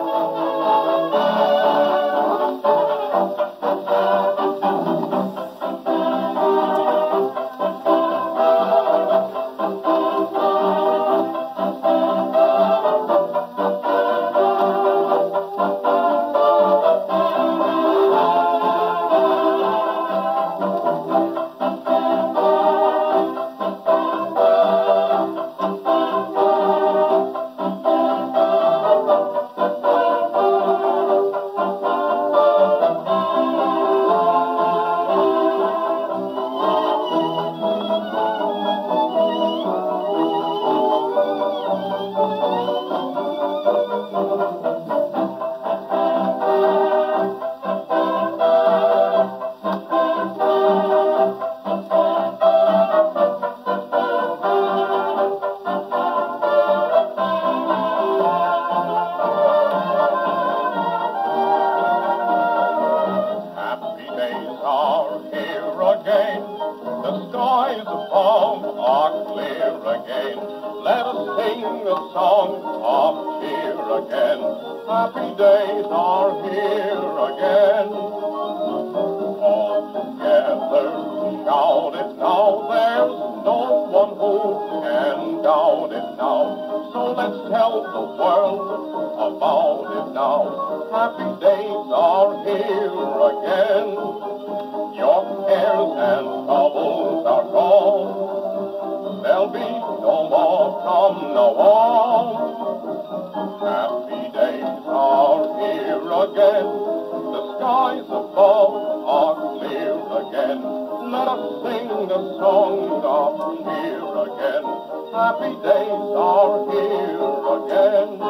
Happy days are here again. All together, shout it now. There's no one who can doubt it now. So let's tell the world about it now. Happy days are here again. Your cares and troubles are gone. There'll be no more from now on. Happy days are here again. The skies above are clear again. Let us sing a song of cheer again. Happy days are here again.